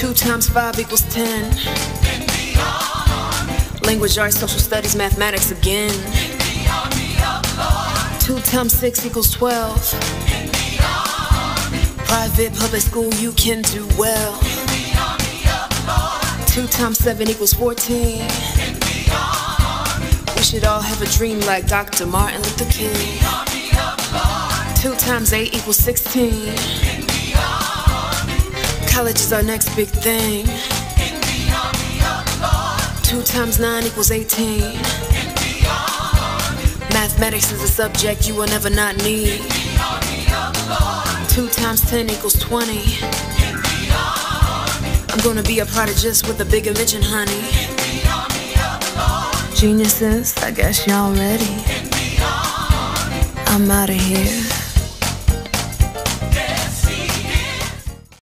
2 times 5 equals 10. Language arts, social studies, mathematics again. 2 times 6 equals 12. Private, public school, you can do well. 2 times 7 equals 14. We should all have a dream like Dr. Martin Luther King. 2 times 8 equals 16. College is our next big thing. 2 times 9 equals 18. Mathematics is a subject you will never not need. 2 times 10 equals 20. I'm gonna be a prodigist with a big invention, honey. Geniuses, I guess y'all ready. I'm outta here.